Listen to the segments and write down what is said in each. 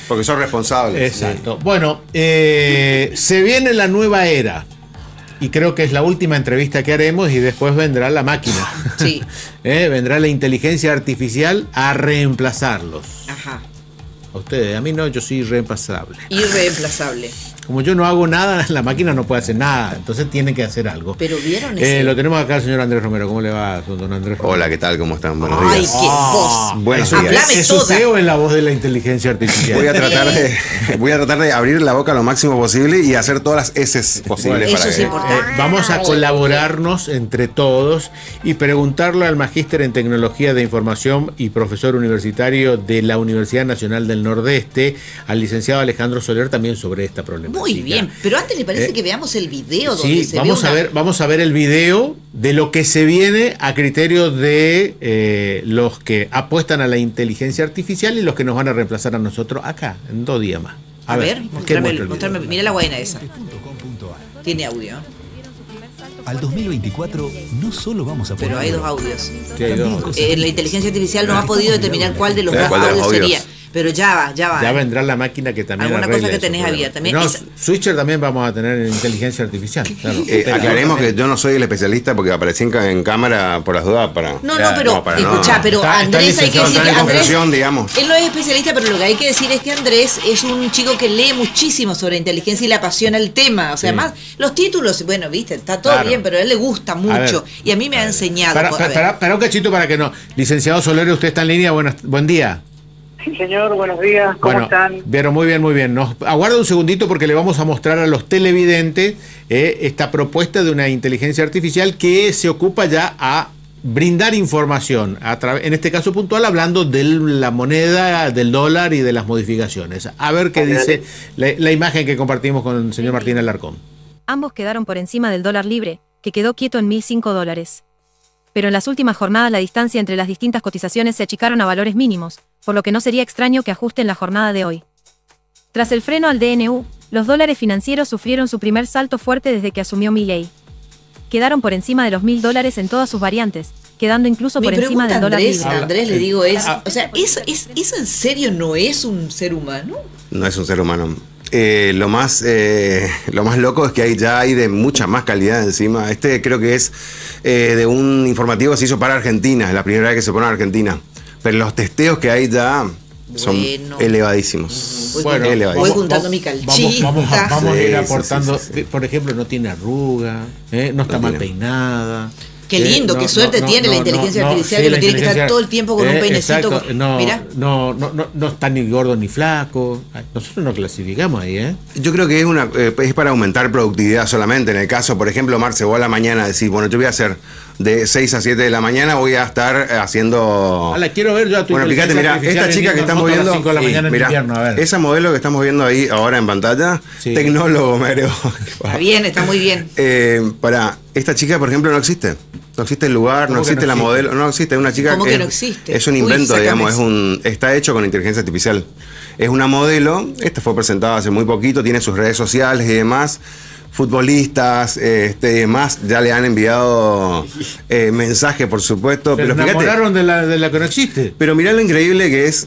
Porque son responsables. Exacto. Bueno, se viene la nueva era. Y creo que es la última entrevista que haremos y después vendrá la máquina. Sí. Vendrá la inteligencia artificial a reemplazarlos. Ajá. A ustedes, a mí no, yo soy irreemplazable. Irreemplazable. Como yo no hago nada, la máquina no puede hacer nada. Entonces tiene que hacer algo. Pero vieron ese... Lo tenemos acá el señor Andrés Romero. ¿Cómo le va, don Andrés Romero? Hola, ¿qué tal? ¿Cómo están? Buenos Ay, días. qué voz. Buenos ¿Es días. Hablame su toda. CEO en la voz de la inteligencia artificial? Voy a tratar de abrir la boca lo máximo posible y hacer todas las S posibles. Eso para es que... importante. Vamos a colaborarnos entre todos y preguntarle al magíster en tecnología de información y profesor universitario de la Universidad Nacional del Nordeste, al licenciado Alejandro Soler, también sobre esta problemática. Muy bien, pero antes le parece que veamos el video donde Sí, se vamos a ver el video de lo que se viene a criterio de los que apuestan a la inteligencia artificial y los que nos van a reemplazar a nosotros acá, en 2 días más. A ver, mostrame, video. mira la guayna esa. Tiene audio. Al 2024 no solo vamos a poder... Pero hay 2 audios. Sí, hay 2. La inteligencia artificial no ha podido determinar cuál de los 2 ¿Cuál de los audios audios? sería. Pero ya va. Ya vendrá la máquina que también Alguna arregle cosa que esos tenés problemas. abierta. También No, esa- Switcher también vamos a tener inteligencia artificial. Claro. Aclaremos que yo no soy el especialista porque aparecí en cámara por las dudas para... No, pero para escuchá, pero Está Andrés hay que licenciado, decir entrar que en Andrés, confusión, digamos. él no es especialista, pero lo que hay que decir es que Andrés es un chico que lee muchísimo sobre inteligencia y le apasiona el tema. O sea, Sí. además, los títulos, bueno, viste, está todo Claro. bien, pero a él le gusta mucho. ver. Y a mí me ha enseñado. A ver. Para un cachito para que no. Licenciado Soler, usted está en línea. Buen día. Sí, señor, buenos días, ¿cómo están? Vieron, muy bien, muy bien. Nos aguarda un segundito porque le vamos a mostrar a los televidentes esta propuesta de una inteligencia artificial que se ocupa ya a brindar información, en este caso puntual, hablando de la moneda, del dólar y de las modificaciones. A ver qué dice la imagen que compartimos con el señor Martín Alarcón. Ambos quedaron por encima del dólar libre, que quedó quieto en $1.005. Pero en las últimas jornadas la distancia entre las distintas cotizaciones se achicaron a valores mínimos, por lo que no sería extraño que ajusten la jornada de hoy. Tras el freno al DNU, los dólares financieros sufrieron su primer salto fuerte desde que asumió Milei. Quedaron por encima de los $1.000 en todas sus variantes, quedando incluso Mi por encima pregunta, del dólar Andrés, libre. Andrés, le digo, o sea, ¿eso en serio no es un ser humano? No es un ser humano. Lo más loco es que ya hay de mucha más calidad encima. Este creo que es de un informativo que se hizo para Argentina, es la primera vez que se pone en Argentina. Pero los testeos que hay ya son elevadísimos. Bueno, voy juntando mi calchita. Vamos a ir Sí, aportando. sí. Por ejemplo, no tiene arruga, no está mal peinada. Qué lindo, qué suerte tiene la inteligencia artificial, que no tiene que estar todo el tiempo con un peinecito. Exacto, no está ni gordo ni flaco. Nosotros no clasificamos ahí, ¿eh? Yo creo que es para aumentar productividad solamente. En el caso, por ejemplo, Marce, vos a la mañana decís, bueno, yo voy a hacer de 6 a 7 de la mañana, voy a estar haciendo... La quiero ver yo a tu Bueno, fíjate, mira, esta chica que estamos viendo, a las 5 de la mañana en mirá, invierno, a ver. esa modelo que estamos viendo ahí ahora en pantalla, Sí. tecnólogo, me agregó. Está bien, está muy bien. Para esta chica, por ejemplo, no existe. No existe el lugar, no ¿Cómo que existe no la existe? modelo, no existe. Es una chica ¿Cómo que no existe? Es un Uy, invento, sácame digamos, eso. está hecho con inteligencia artificial. Es una modelo, esta fue presentada hace muy poquito, tiene sus redes sociales y demás. Futbolistas, demás, ya le han enviado mensajes, por supuesto. Se Pero fíjate, enamoraron de la que no existe. pero mirá lo increíble que es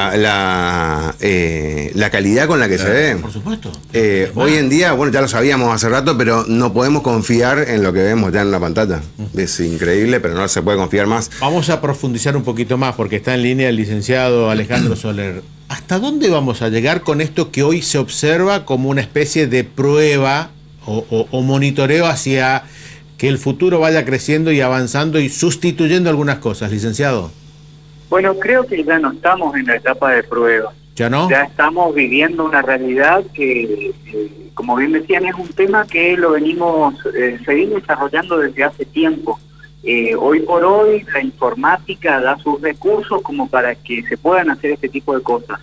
la calidad con la que se ve. Por supuesto. Hoy en día, bueno, ya lo sabíamos hace rato, pero no podemos confiar en lo que vemos ya en la pantalla. Es increíble, pero no se puede confiar más. Vamos a profundizar un poquito más porque está en línea el licenciado Alejandro Soler. ¿Hasta dónde vamos a llegar con esto que hoy se observa como una especie de prueba o monitoreo hacia que el futuro vaya creciendo y avanzando y sustituyendo algunas cosas, licenciado? Bueno, creo que ya no estamos en la etapa de prueba. ¿Ya no? Ya estamos viviendo una realidad que, como bien decían, es un tema que lo seguimos desarrollando desde hace tiempo. Hoy por hoy la informática da sus recursos como para que se puedan hacer este tipo de cosas.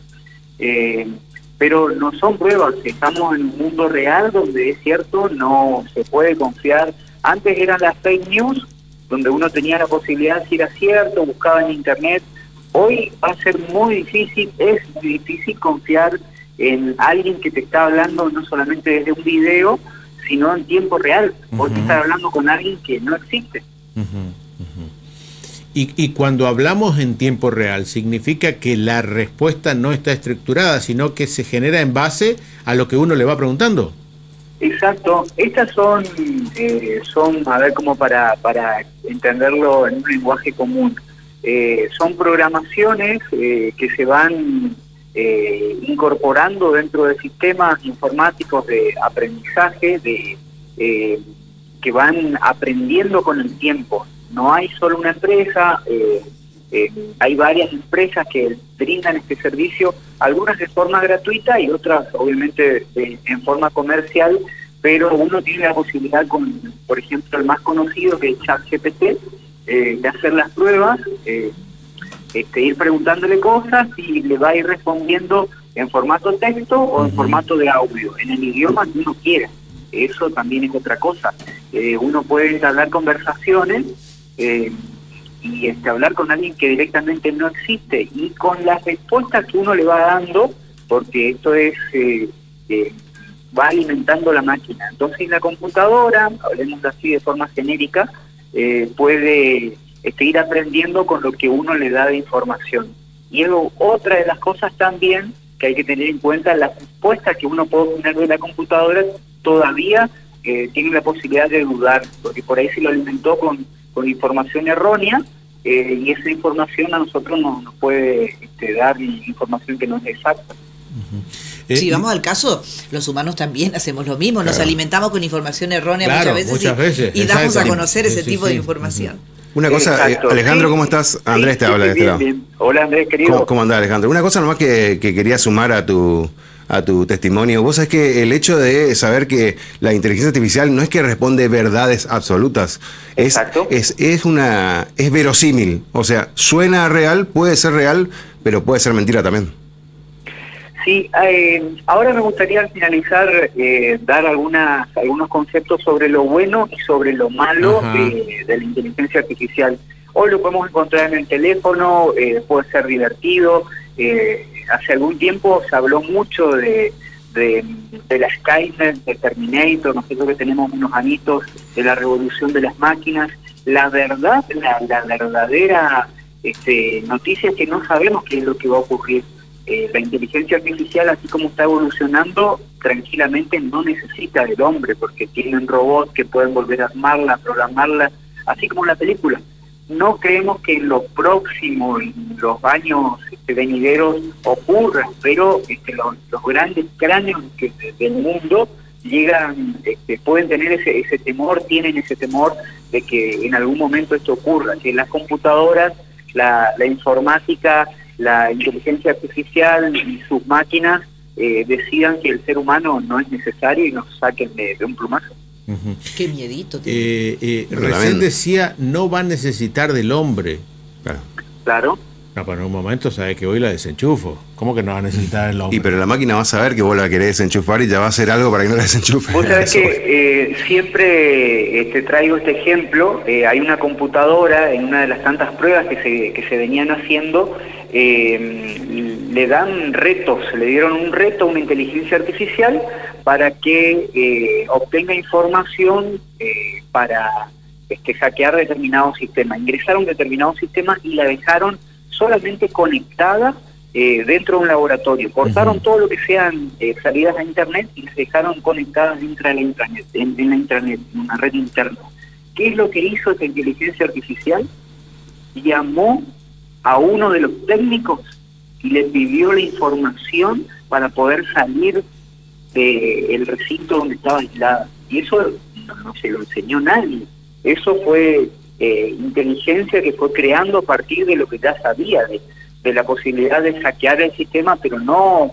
Pero no son pruebas, estamos en un mundo real donde es cierto, no se puede confiar. Antes eran las fake news, donde uno tenía la posibilidad de si era cierto, buscaba en internet. Hoy va a ser muy difícil, es muy difícil confiar en alguien que te está hablando no solamente desde un video, sino en tiempo real. Hoy te estás hablando con alguien que no existe. Y cuando hablamos en tiempo real, ¿significa que la respuesta no está estructurada, sino que se genera en base a lo que uno le va preguntando? Exacto. Estas son, a ver, como para entenderlo en un lenguaje común, son programaciones que se van incorporando dentro de sistemas informáticos de aprendizaje, que van aprendiendo con el tiempo. No hay solo una empresa, hay varias empresas que brindan este servicio, algunas de forma gratuita y otras obviamente en forma comercial, pero uno tiene la posibilidad, con, por ejemplo, el más conocido, que es ChatGPT, de hacer las pruebas, ir preguntándole cosas y le va a ir respondiendo en formato texto o en formato de audio, en el idioma que uno quiera. Eso también es otra cosa. Uno puede entablar conversaciones y hablar con alguien que directamente no existe, y con las respuestas que uno le va dando, porque esto es va alimentando la máquina. Entonces la computadora, hablemos así de forma genérica, puede ir aprendiendo con lo que uno le da de información. Y otra de las cosas también que hay que tener en cuenta, las respuestas que uno puede obtener de la computadora todavía tiene la posibilidad de dudar, porque por ahí se lo alimentó con información errónea, y esa información a nosotros no nos puede dar información que no es exacta. Si vamos al caso, los humanos también hacemos lo mismo, nos alimentamos con información errónea muchas veces y damos a conocer ese tipo de información. Una cosa, Alejandro, ¿cómo estás? Andrés te habla de este lado. Bien. Hola, Andrés, querido. ¿Cómo andás, Alejandro? Una cosa nomás que quería sumar a tu testimonio. Vos sabés que el hecho de saber que la inteligencia artificial no es que responde verdades absolutas, es verosímil. O sea, suena real, puede ser real, pero puede ser mentira también. Sí, ahora me gustaría al finalizar dar algunos conceptos sobre lo bueno y sobre lo malo de la inteligencia artificial. Hoy lo podemos encontrar en el teléfono, puede ser divertido. Hace algún tiempo se habló mucho de la Skynet, de Terminator, nosotros que tenemos unos añitos de la revolución de las máquinas. La verdad, la verdadera noticia es que no sabemos qué es lo que va a ocurrir. La inteligencia artificial, así como está evolucionando, tranquilamente no necesita del hombre, porque tienen robots que pueden volver a armarla, programarla, así como la película. No creemos que en lo próximo, en los años venideros, ocurra, pero los grandes cráneos del mundo llegan, pueden tener ese temor, tienen ese temor de que en algún momento esto ocurra, que las computadoras, la informática, la inteligencia artificial y sus máquinas decidan que el ser humano no es necesario y nos saquen de un plumazo. Qué miedito. Recién decía, no va a necesitar del hombre. Claro. No, pero en un momento sabe que hoy la desenchufo. ¿Cómo que no va a necesitar del hombre? Y pero la máquina va a saber que vos la querés desenchufar y ya va a hacer algo para que no la desenchufe. Vos sabés que siempre traigo este ejemplo. Hay una computadora en una de las tantas pruebas que se venían haciendo. Le dan retos, le dieron un reto a una inteligencia artificial para que obtenga información para hackear determinado sistema. Ingresaron determinados sistemas y la dejaron solamente conectada dentro de un laboratorio. Cortaron todo lo que sean salidas a internet y las dejaron conectadas dentro de la intranet, en la intranet, en una red interna. ¿Qué es lo que hizo esta inteligencia artificial? Llamó a uno de los técnicos y le pidió la información para poder salir del recinto donde estaba aislada. Y eso no se lo enseñó nadie. Eso fue inteligencia que fue creando a partir de lo que ya sabía, de la posibilidad de hackear el sistema, pero no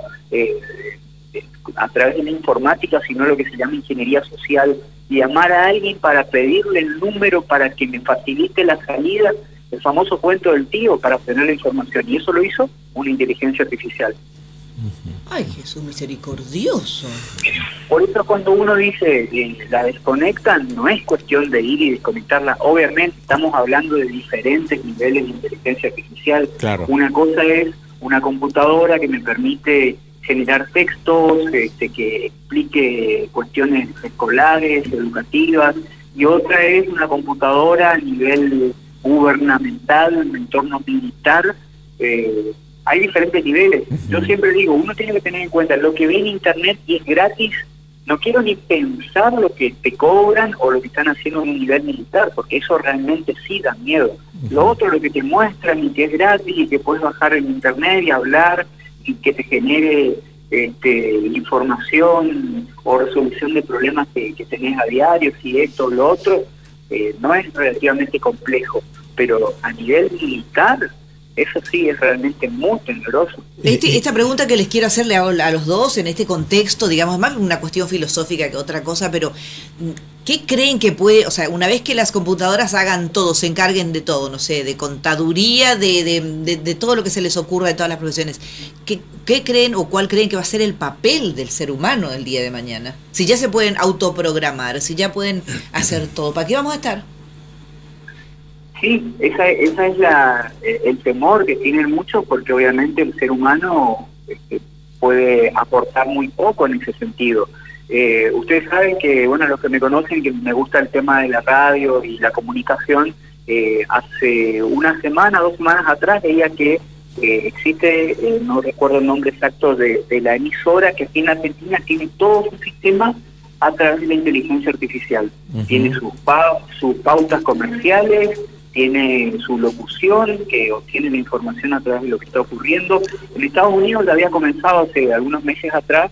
a través de la informática, sino lo que se llama ingeniería social. Llamar a alguien para pedirle el número para que me facilite la salida, el famoso cuento del tío, para obtener la información. Y eso lo hizo una inteligencia artificial. Ay, Jesús misericordioso. Por eso cuando uno dice la desconectan, no es cuestión de ir y desconectarla. Obviamente estamos hablando de diferentes niveles de inteligencia artificial. Claro. Una cosa es una computadora que me permite generar textos, que explique cuestiones escolares, educativas, y otra es una computadora a nivel gubernamental, un entorno militar, hay diferentes niveles. Yo siempre digo, uno tiene que tener en cuenta lo que ve en internet y es gratis. No quiero ni pensar lo que te cobran o lo que están haciendo en un nivel militar, porque eso realmente sí da miedo. Lo otro, lo que te muestran y que es gratis y que puedes bajar en internet y hablar y que te genere información o resolución de problemas que tenés a diario, si esto o lo otro, no es relativamente complejo, pero a nivel militar eso sí es realmente muy tenebroso. Esta pregunta que les quiero hacerle a los dos en este contexto, digamos, más una cuestión filosófica que otra cosa, pero ¿qué creen que puede, o sea, una vez que las computadoras hagan todo, se encarguen de todo, no sé, de contaduría, de todo lo que se les ocurra de todas las profesiones, ¿qué creen o cuál creen que va a ser el papel del ser humano el día de mañana? Si ya se pueden autoprogramar, si ya pueden hacer todo, ¿para qué vamos a estar? Sí, esa es el temor que tienen muchos, porque obviamente el ser humano puede aportar muy poco en ese sentido. Ustedes saben que, bueno, los que me conocen, que me gusta el tema de la radio y la comunicación, hace una semana, 2 semanas atrás, veía que existe, no recuerdo el nombre exacto de la emisora, que aquí en Argentina tiene todo su sistema a través de la inteligencia artificial. Tiene sus pautas comerciales, tiene su locución, que obtiene la información a través de lo que está ocurriendo. En Estados Unidos había comenzado hace algunos meses atrás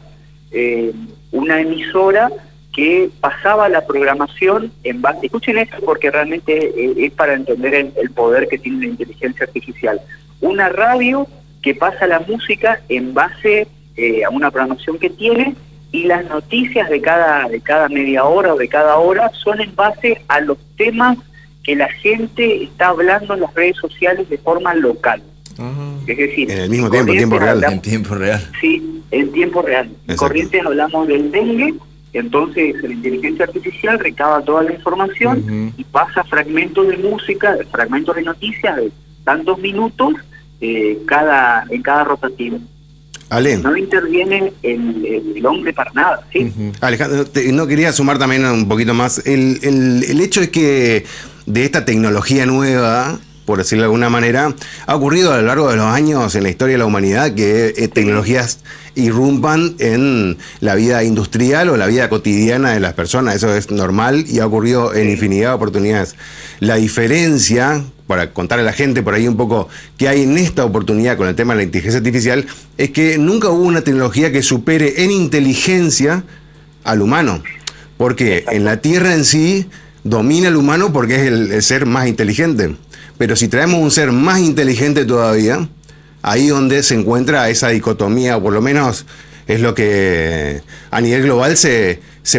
una emisora que pasaba la programación en base... Escuchen esto porque realmente es para entender el poder que tiene la inteligencia artificial. Una radio que pasa la música en base a una programación que tiene, y las noticias de cada media hora o de cada hora son en base a los temas que la gente está hablando en las redes sociales de forma local. Es decir, en el mismo tiempo, tiempo real. En tiempo real. Sí, en tiempo real. En Corrientes hablamos del dengue, entonces la inteligencia artificial recaba toda la información y pasa fragmentos de música, fragmentos de noticias de tantos minutos en cada rotativo. Ale. No interviene el hombre para nada, ¿sí? Alejandro, no quería sumar también un poquito más. El hecho es que de esta tecnología nueva, por decirlo de alguna manera, ha ocurrido a lo largo de los años en la historia de la humanidad que tecnologías irrumpan en la vida industrial o la vida cotidiana de las personas. Eso es normal y ha ocurrido en infinidad de oportunidades. La diferencia, para contarle a la gente por ahí un poco qué hay en esta oportunidad con el tema de la inteligencia artificial, es que nunca hubo una tecnología que supere en inteligencia al humano. Porque en la Tierra en sí domina el humano porque es el ser más inteligente. Pero si traemos un ser más inteligente todavía, ahí donde se encuentra esa dicotomía, o por lo menos es lo que a nivel global se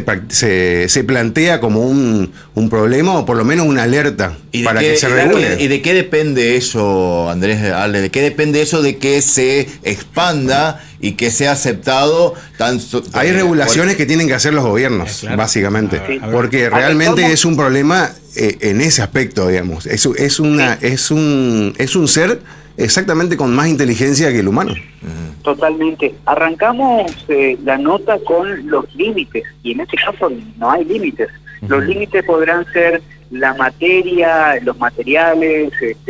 plantea como un problema, o por lo menos una alerta para que se regule. ¿Y de qué depende eso, Andrés, Ale? ¿De qué depende eso de que se expanda y que sea aceptado? Hay regulaciones que tienen que hacer los gobiernos, claro, básicamente, porque realmente es un problema en ese aspecto, digamos. Es un ser exactamente con más inteligencia que el humano. Totalmente. Arrancamos la nota con los límites, y en este caso no hay límites. Los límites podrán ser la materia, los materiales,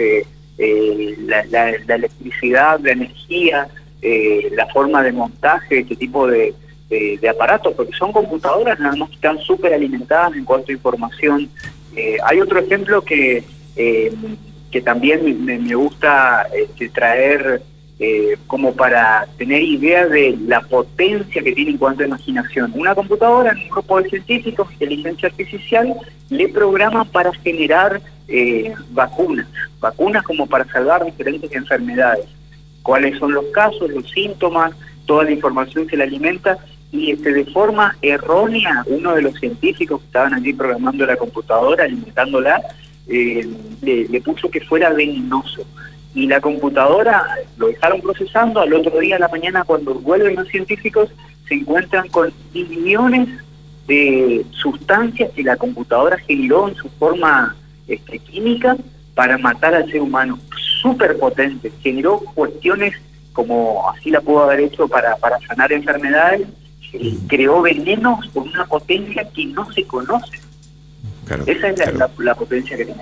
la electricidad, la energía, la forma de montaje, este tipo de aparatos, porque son computadoras nada más que están súper alimentadas en cuanto a información. Hay otro ejemplo que también me gusta traer como para tener idea de la potencia que tiene en cuanto a imaginación. Una computadora, en un grupo de científicos, inteligencia artificial, le programan para generar vacunas como para salvar diferentes enfermedades. Cuáles son los casos, los síntomas, toda la información que la alimenta, y de forma errónea, uno de los científicos que estaban allí programando la computadora, alimentándola, le puso que fuera venenoso. Y la computadora lo dejaron procesando. Al otro día, a la mañana, cuando vuelven los científicos, se encuentran con millones de sustancias que la computadora generó en su forma química para matar al ser humano. Súper potente. Generó cuestiones como así la pudo haber hecho para sanar enfermedades. Creó venenos con una potencia que no se conoce. Claro, esa es la potencia que tenemos.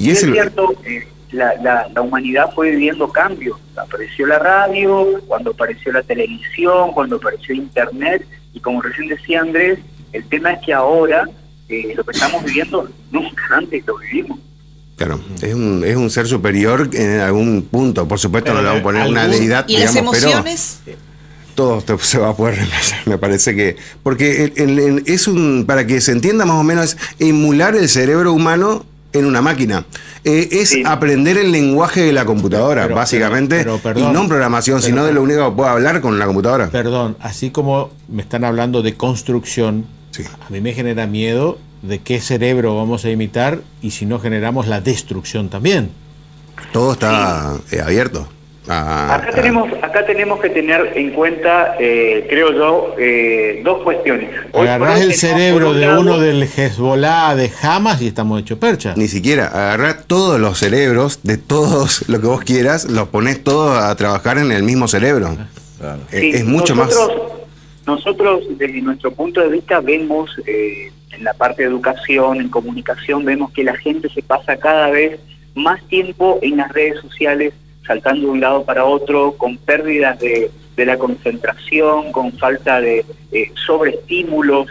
Y es cierto, la humanidad fue viviendo cambios. Apareció la radio, cuando apareció la televisión, cuando apareció Internet, y como recién decía Andrés, el tema es que ahora lo que estamos viviendo nunca antes lo vivimos. Claro, es un ser superior en algún punto. Por supuesto, Pero no le vamos a poner una deidad. ¿Y digamos, las emociones? Pero todo se va a poder reemplazar, me parece que... Porque es para que se entienda más o menos, es emular el cerebro humano en una máquina. Es aprender el lenguaje de la computadora, básicamente, perdón, y no en programación, sino de lo único que puedo hablar con la computadora. Perdón, así como me están hablando de construcción, a mí me genera miedo de qué cerebro vamos a imitar y si no generamos la destrucción también. Todo está abierto. Acá tenemos que tener en cuenta, creo yo, dos cuestiones. Agarrás el cerebro de uno del Hezbollah, de Hamas, y estamos hechos percha. Ni siquiera, agarrás todos los cerebros de todos lo que vos quieras, los ponés todos a trabajar en el mismo cerebro. Claro. Es mucho más... Nosotros, desde nuestro punto de vista, vemos en la parte de educación, en comunicación, vemos que la gente se pasa cada vez más tiempo en las redes sociales, saltando de un lado para otro, con pérdidas de la concentración, con falta de sobreestímulos,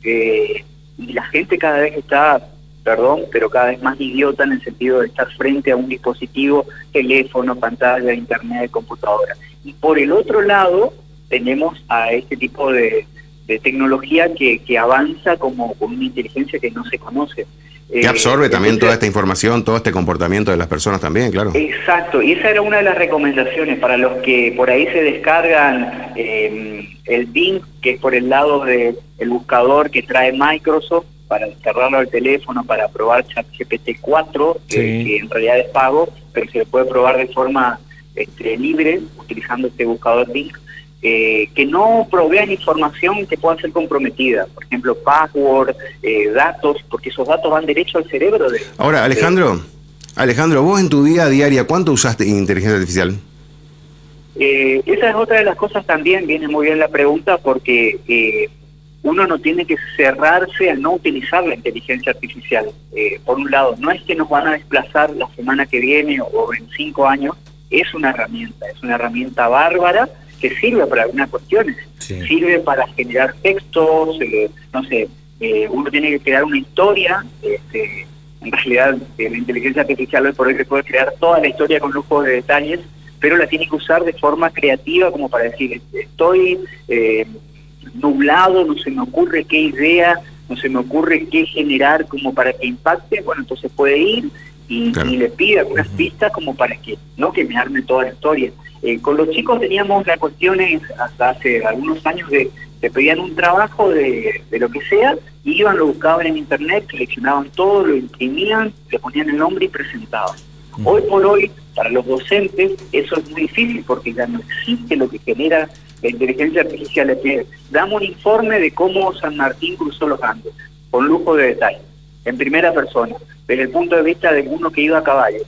y la gente cada vez está, perdón, pero cada vez más idiota en el sentido de estar frente a un dispositivo, teléfono, pantalla, internet, computadora. Y por el otro lado, tenemos a este tipo de tecnología que avanza como con una inteligencia que no se conoce. Que absorbe también toda esta información, todo este comportamiento de las personas también, claro. Exacto, y esa era una de las recomendaciones para los que por ahí se descargan el Bing, que es por el lado del buscador que trae Microsoft, para descargarlo al teléfono, para probar ChatGPT 4, que en realidad es pago, pero se puede probar de forma libre, utilizando este buscador Bing. Que no provean información que pueda ser comprometida, por ejemplo, password, datos, porque esos datos van derecho al cerebro. Ahora, Alejandro, vos en tu vida diaria, ¿cuánto usaste inteligencia artificial? Esa es otra de las cosas también, viene muy bien la pregunta, porque uno no tiene que cerrarse a no utilizar la inteligencia artificial. Por un lado, no es que nos van a desplazar la semana que viene o en 5 años, es una herramienta bárbara, que sirve para algunas cuestiones, sirve para generar textos, no sé, uno tiene que crear una historia, en realidad la inteligencia artificial hoy por hoy se puede crear toda la historia con lujo de detalles, pero la tiene que usar de forma creativa como para decir, estoy nublado, no se me ocurre qué idea, no se me ocurre qué generar como para que impacte, bueno, entonces puede ir y le pide algunas pistas como para que no que me arme toda la historia. Con los chicos teníamos las cuestiones hasta hace algunos años de pedían un trabajo de lo que sea, y iban, lo buscaban en internet, seleccionaban todo, lo imprimían, le ponían el nombre y presentaban. Hoy por hoy, para los docentes, eso es muy difícil porque ya no existe lo que genera la inteligencia artificial. Es que damos un informe de cómo San Martín cruzó los Andes, con lujo de detalle, en primera persona, desde el punto de vista de uno que iba a caballo.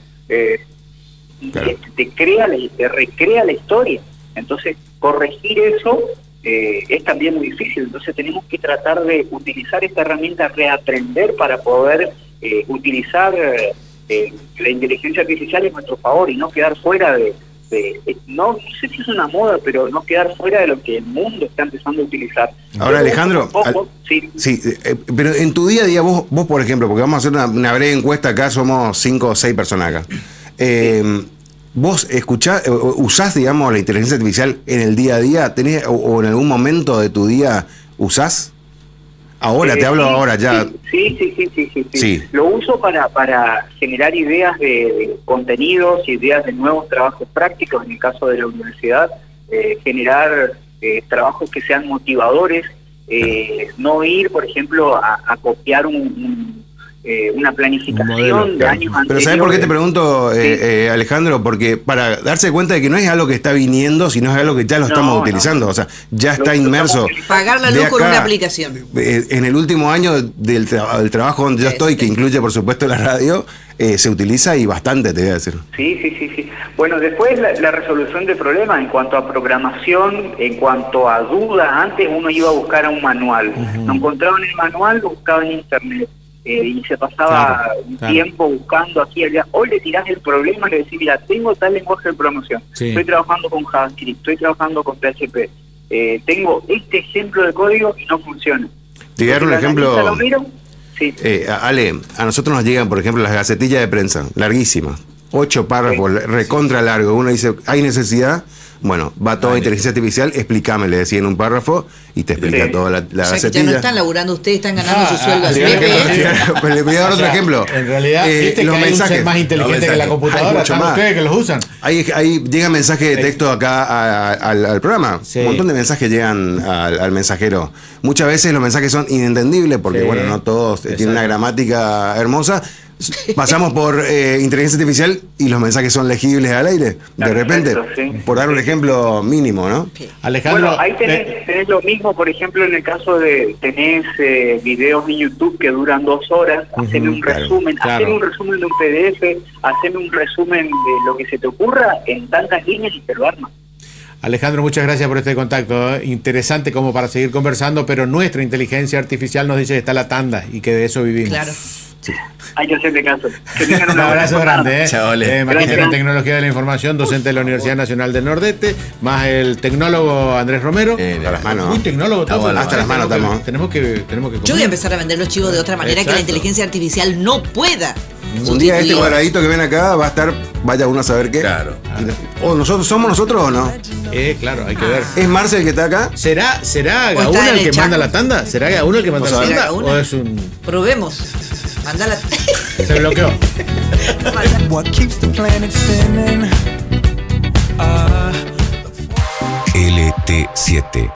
Te recrea la historia. Entonces, corregir eso es también muy difícil. Entonces, tenemos que tratar de utilizar esta herramienta, reaprender para poder utilizar la inteligencia artificial en nuestro favor y no quedar fuera no sé si es una moda, pero no quedar fuera de lo que el mundo está empezando a utilizar. Ahora, Alejandro, pero en tu día a día, vos por ejemplo, porque vamos a hacer una breve encuesta acá, somos 5 o 6 personas acá. ¿Vos usás, digamos, la inteligencia artificial en el día a día? ¿O en algún momento de tu día usás? Ahora, te hablo ahora ya. Sí. Lo uso para generar ideas de contenidos, ideas de nuevos trabajos prácticos, en el caso de la universidad, generar trabajos que sean motivadores, no ir, por ejemplo, a copiar una planificación de años anteriores. Pero ¿sabes por qué te pregunto, Alejandro? Porque para darse cuenta de que no es algo que está viniendo, sino es algo que ya lo estamos utilizando. O sea, ya está inmerso. Pagar la luz con una aplicación. En el último año del trabajo donde yo estoy, que incluye por supuesto la radio, se utiliza y bastante, te voy a decir. Sí. Bueno, después la resolución de problemas en cuanto a programación, en cuanto a dudas. Antes uno iba a buscar a un manual. No encontraba en el manual, lo buscaba en internet. y se pasaba un tiempo buscando aquí y allá. Hoy le tirás el problema y le decís, mira, tengo tal lenguaje de programación, estoy trabajando con JavaScript, estoy trabajando con PHP, tengo este ejemplo de código y no funciona. Te voy a dar un ejemplo. Lo miro. Sí. Ale, a nosotros nos llegan, por ejemplo, las gacetillas de prensa, larguísimas, 8 párrafos, recontra largo. Uno dice, ¿hay necesidad? Bueno, va toda inteligencia artificial, explícame, le decía en un párrafo y te explica toda la gacetilla. Que ya no están laburando ustedes, están ganando su sueldo así. Pues le voy a dar otro ejemplo. En realidad, los que mensajes, hay un ser más inteligente que la computadora, están ustedes que los usan. Ahí llegan mensajes de texto acá al programa. Un montón de mensajes llegan al mensajero. Muchas veces los mensajes son inentendibles porque, bueno, no todos tienen una gramática hermosa. Pasamos por inteligencia artificial y los mensajes son legibles al aire. De repente, por dar un ejemplo mínimo, ¿no? Alejandro, bueno, ahí tenés lo mismo, por ejemplo, en el caso de tenés videos en YouTube que duran 2 horas, haceme un resumen, haceme un resumen de un PDF, haceme un resumen de lo que se te ocurra en tantas líneas y te lo arma. Alejandro, muchas gracias por este contacto. Interesante como para seguir conversando, pero nuestra inteligencia artificial nos dice que está la tanda y que de eso vivimos. Claro. Sí. Hay que hacerle caso. Que tengan un abrazo grande. Magíster en Tecnología de la Información, docente de la Universidad Nacional del Nordeste, más el tecnólogo Andrés Romero. Hasta las manos. Muy tecnólogo. Hasta las manos estamos. Tenemos que comer. Yo voy a empezar a vender los chivos de otra manera. Exacto. Que la inteligencia artificial no pueda. Un día este cuadradito que ven acá va a estar, vaya uno a saber qué. Claro. ¿O nosotros somos nosotros o no? Claro, hay que ver. ¿Es Marcel el que está acá? ¿Será Gauna el que manda la tanda? ¿Será Gauna el que manda la tanda? ¿O es un...? Probemos. Mandala. Se bloqueó. What keeps the planet spinning? LT7